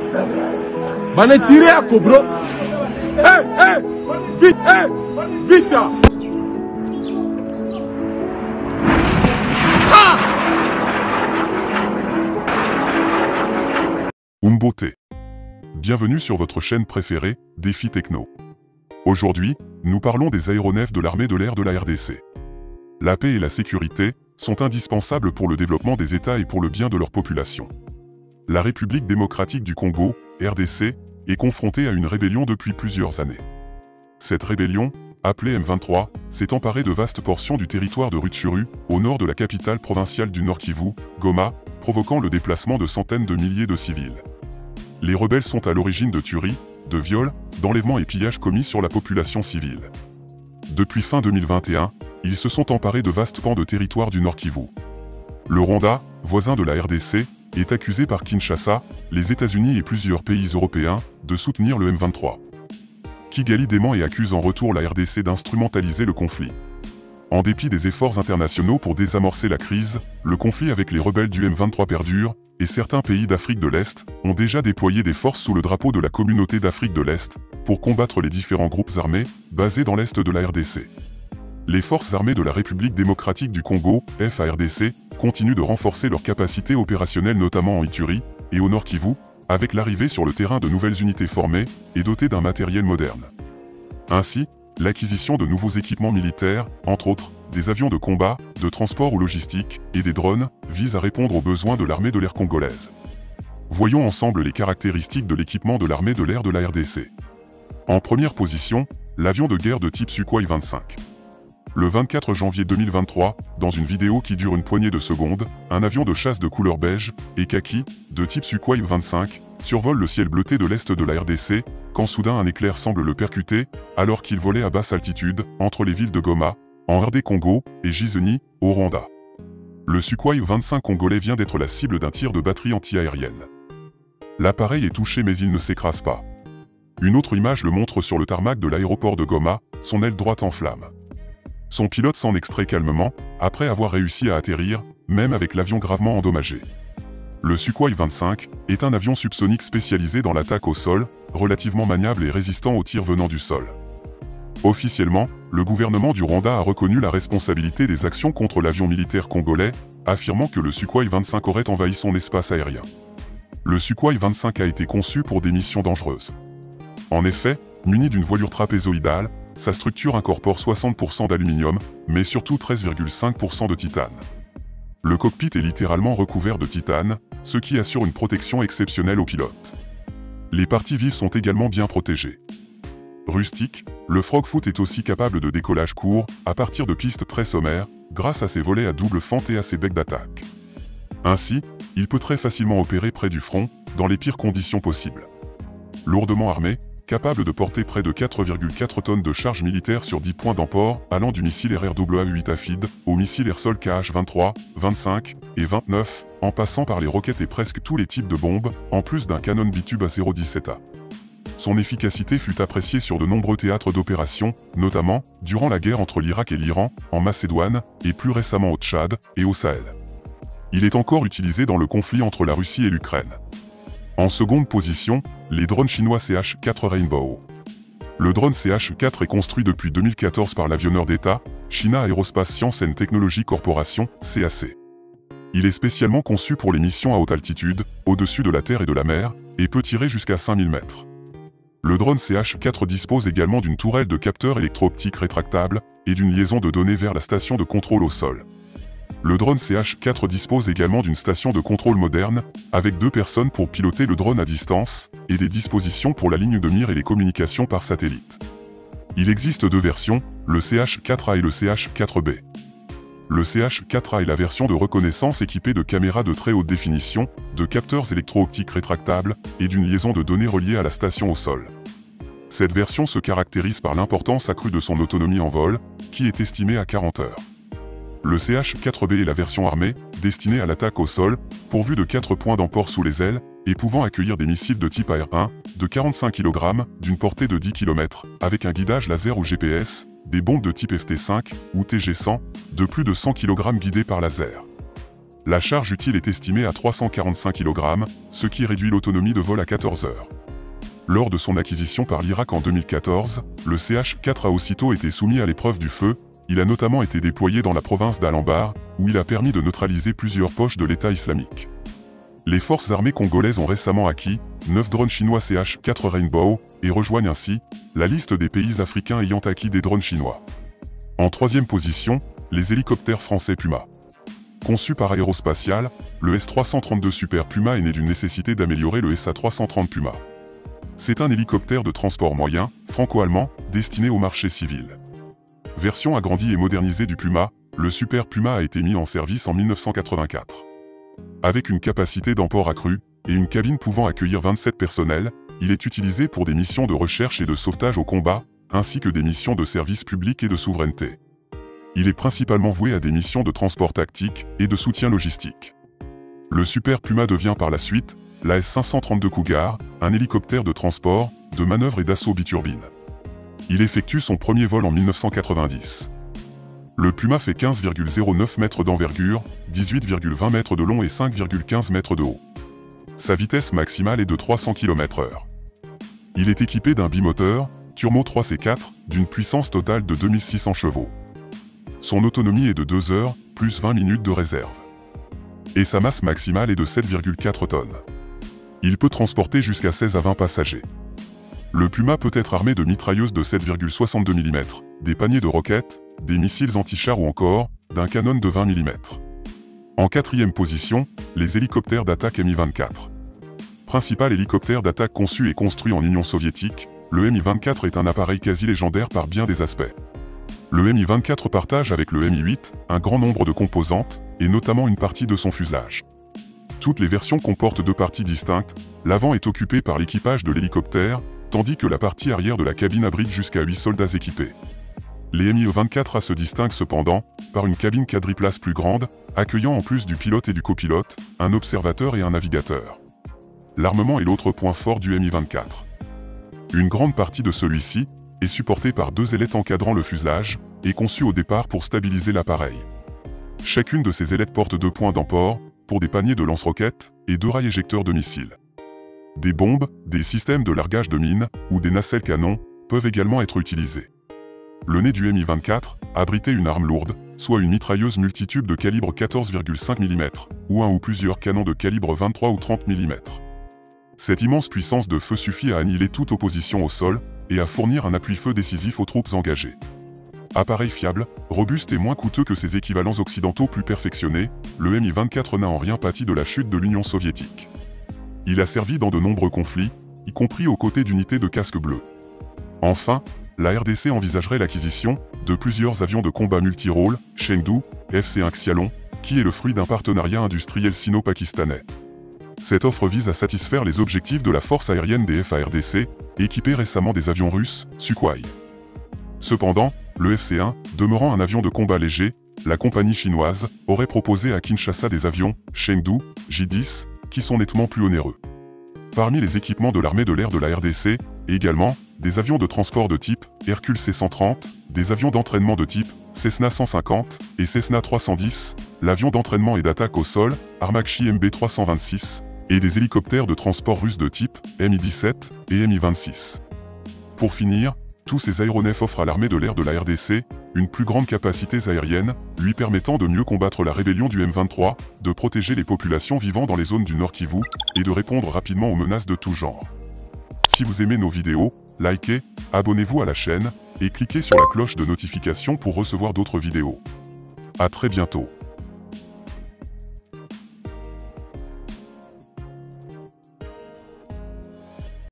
M'en est tiré à Cobro. Vite, vite. Umbote. Bienvenue sur votre chaîne préférée, Défi Techno. Aujourd'hui, nous parlons des aéronefs de l'armée de l'air de la RDC. La paix et la sécurité sont indispensables pour le développement des États et pour le bien de leur population. La République démocratique du Congo, RDC, est confrontée à une rébellion depuis plusieurs années. Cette rébellion, appelée M23, s'est emparée de vastes portions du territoire de Rutshuru, au nord de la capitale provinciale du Nord Kivu, Goma, provoquant le déplacement de centaines de milliers de civils. Les rebelles sont à l'origine de tueries, de viols, d'enlèvements et pillages commis sur la population civile. Depuis fin 2021, ils se sont emparés de vastes pans de territoire du Nord Kivu. Le Rwanda, voisin de la RDC, est accusé par Kinshasa, les États-Unis et plusieurs pays européens de soutenir le M23. Kigali dément et accuse en retour la RDC d'instrumentaliser le conflit. En dépit des efforts internationaux pour désamorcer la crise, le conflit avec les rebelles du M23 perdure, et certains pays d'Afrique de l'Est ont déjà déployé des forces sous le drapeau de la Communauté d'Afrique de l'Est pour combattre les différents groupes armés basés dans l'Est de la RDC. Les forces armées de la République démocratique du Congo, FARDC, continuent de renforcer leurs capacités opérationnelles notamment en Ituri et au Nord Kivu, avec l'arrivée sur le terrain de nouvelles unités formées et dotées d'un matériel moderne. Ainsi, l'acquisition de nouveaux équipements militaires, entre autres, des avions de combat, de transport ou logistique, et des drones, vise à répondre aux besoins de l'armée de l'air congolaise. Voyons ensemble les caractéristiques de l'équipement de l'armée de l'air de la RDC. En première position, l'avion de guerre de type Sukhoi 25. Le 24 janvier 2023, dans une vidéo qui dure une poignée de secondes, un avion de chasse de couleur beige et kaki, de type Sukhoi 25, survole le ciel bleuté de l'est de la RDC, quand soudain un éclair semble le percuter, alors qu'il volait à basse altitude, entre les villes de Goma, en RD Congo, et Gisenyi, au Rwanda. Le Sukhoi 25 congolais vient d'être la cible d'un tir de batterie anti-aérienne. L'appareil est touché mais il ne s'écrase pas. Une autre image le montre sur le tarmac de l'aéroport de Goma, son aile droite en flammes. Son pilote s'en extrait calmement, après avoir réussi à atterrir, même avec l'avion gravement endommagé. Le Sukhoi 25 est un avion subsonique spécialisé dans l'attaque au sol, relativement maniable et résistant aux tirs venant du sol. Officiellement, le gouvernement du Rwanda a reconnu la responsabilité des actions contre l'avion militaire congolais, affirmant que le Sukhoi 25 aurait envahi son espace aérien. Le Sukhoi 25 a été conçu pour des missions dangereuses. En effet, muni d'une voilure trapézoïdale, sa structure incorpore 60% d'aluminium, mais surtout 13,5% de titane. Le cockpit est littéralement recouvert de titane, ce qui assure une protection exceptionnelle aux pilotes. Les parties vives sont également bien protégées. Rustique, le Frogfoot est aussi capable de décollage court, à partir de pistes très sommaires, grâce à ses volets à double fente et à ses becs d'attaque. Ainsi, il peut très facilement opérer près du front, dans les pires conditions possibles. Lourdement armé, capable de porter près de 4,4 tonnes de charge militaire sur 10 points d'emport, allant du missile RRAA-8 AFID au missile air-sol KH-23, 25 et 29, en passant par les roquettes et presque tous les types de bombes, en plus d'un canon bitube à 0,17A. Son efficacité fut appréciée sur de nombreux théâtres d'opération, notamment durant la guerre entre l'Irak et l'Iran, en Macédoine, et plus récemment au Tchad et au Sahel. Il est encore utilisé dans le conflit entre la Russie et l'Ukraine. En seconde position, les drones chinois CH-4 Rainbow. Le drone CH-4 est construit depuis 2014 par l'avionneur d'État, China Aerospace Science and Technology Corporation, CAC. Il est spécialement conçu pour les missions à haute altitude, au-dessus de la terre et de la mer, et peut tirer jusqu'à 5000 mètres. Le drone CH-4 dispose également d'une tourelle de capteurs électro-optiques rétractable et d'une liaison de données vers la station de contrôle au sol. Le drone CH-4 dispose également d'une station de contrôle moderne, avec 2 personnes pour piloter le drone à distance, et des dispositions pour la ligne de mire et les communications par satellite. Il existe 2 versions, le CH-4A et le CH-4B. Le CH-4A est la version de reconnaissance équipée de caméras de très haute définition, de capteurs électro-optiques rétractables, et d'une liaison de données reliée à la station au sol. Cette version se caractérise par l'importance accrue de son autonomie en vol, qui est estimée à 40 heures. Le CH-4B est la version armée, destinée à l'attaque au sol, pourvue de 4 points d'emport sous les ailes, et pouvant accueillir des missiles de type AR-1, de 45 kg, d'une portée de 10 km, avec un guidage laser ou GPS, des bombes de type FT5 ou TG100, de plus de 100 kg guidées par laser. La charge utile est estimée à 345 kg, ce qui réduit l'autonomie de vol à 14 heures. Lors de son acquisition par l'Irak en 2014, le CH-4 a aussitôt été soumis à l'épreuve du feu. Il a notamment été déployé dans la province d'Al-Anbar, où il a permis de neutraliser plusieurs poches de l'État islamique. Les forces armées congolaises ont récemment acquis 9 drones chinois CH-4 Rainbow et rejoignent ainsi la liste des pays africains ayant acquis des drones chinois. En troisième position, les hélicoptères français Puma. Conçu par Aérospatiale, le S-332 Super Puma est né d'une nécessité d'améliorer le SA-330 Puma. C'est un hélicoptère de transport moyen, franco-allemand, destiné au marché civil. Version agrandie et modernisée du Puma, le Super Puma a été mis en service en 1984. Avec une capacité d'emport accrue et une cabine pouvant accueillir 27 personnels, il est utilisé pour des missions de recherche et de sauvetage au combat, ainsi que des missions de service public et de souveraineté. Il est principalement voué à des missions de transport tactique et de soutien logistique. Le Super Puma devient par la suite la S-532 Cougar, un hélicoptère de transport, de manœuvre et d'assaut biturbine. Il effectue son premier vol en 1990. Le Puma fait 15,09 mètres d'envergure, 18,20 mètres de long et 5,15 mètres de haut. Sa vitesse maximale est de 300 km/h. Il est équipé d'un bimoteur, Turbo 3C4, d'une puissance totale de 2600 chevaux. Son autonomie est de 2 heures, plus 20 minutes de réserve. Et sa masse maximale est de 7,4 tonnes. Il peut transporter jusqu'à 16 à 20 passagers. Le Puma peut être armé de mitrailleuses de 7,62 mm, des paniers de roquettes, des missiles anti-chars ou encore d'un canon de 20 mm. En quatrième position, les hélicoptères d'attaque Mi-24. Principal hélicoptère d'attaque conçu et construit en Union soviétique, le Mi-24 est un appareil quasi légendaire par bien des aspects. Le Mi-24 partage avec le Mi-8 un grand nombre de composantes, et notamment une partie de son fuselage. Toutes les versions comportent deux parties distinctes, l'avant est occupé par l'équipage de l'hélicoptère, tandis que la partie arrière de la cabine abrite jusqu'à 8 soldats équipés. Les Mi-24A se distinguent cependant par une cabine quadriplace plus grande, accueillant en plus du pilote et du copilote, un observateur et un navigateur. L'armement est l'autre point fort du Mi-24. Une grande partie de celui-ci est supportée par deux ailettes encadrant le fuselage et conçue au départ pour stabiliser l'appareil. Chacune de ces ailettes porte 2 points d'emport pour des paniers de lance-roquettes et 2 rails éjecteurs de missiles. Des bombes, des systèmes de largage de mines ou des nacelles canons peuvent également être utilisés. Le nez du Mi-24 abritait une arme lourde, soit une mitrailleuse multitube de calibre 14,5 mm, ou un ou plusieurs canons de calibre 23 ou 30 mm. Cette immense puissance de feu suffit à annihiler toute opposition au sol et à fournir un appui-feu décisif aux troupes engagées. Appareil fiable, robuste et moins coûteux que ses équivalents occidentaux plus perfectionnés, le Mi-24 n'a en rien pâti de la chute de l'Union soviétique. Il a servi dans de nombreux conflits, y compris aux côtés d'unités de casques bleus. Enfin, la RDC envisagerait l'acquisition de plusieurs avions de combat multirôles, Chengdu, FC-1 Xialon, qui est le fruit d'un partenariat industriel sino-pakistanais. Cette offre vise à satisfaire les objectifs de la force aérienne des FARDC, équipée récemment des avions russes, Sukhoi. Cependant, le FC-1, demeurant un avion de combat léger, la compagnie chinoise aurait proposé à Kinshasa des avions Chengdu, J-10, qui sont nettement plus onéreux. Parmi les équipements de l'armée de l'air de la RDC, également, des avions de transport de type Hercule C-130, des avions d'entraînement de type Cessna 150 et Cessna 310, l'avion d'entraînement et d'attaque au sol, Armakchi MB-326, et des hélicoptères de transport russes de type Mi-17 et Mi-26. Pour finir, tous ces aéronefs offrent à l'armée de l'air de la RDC une plus grande capacité aérienne, lui permettant de mieux combattre la rébellion du M23, de protéger les populations vivant dans les zones du Nord Kivu, et de répondre rapidement aux menaces de tout genre. Si vous aimez nos vidéos, likez, abonnez-vous à la chaîne, et cliquez sur la cloche de notification pour recevoir d'autres vidéos. À très bientôt.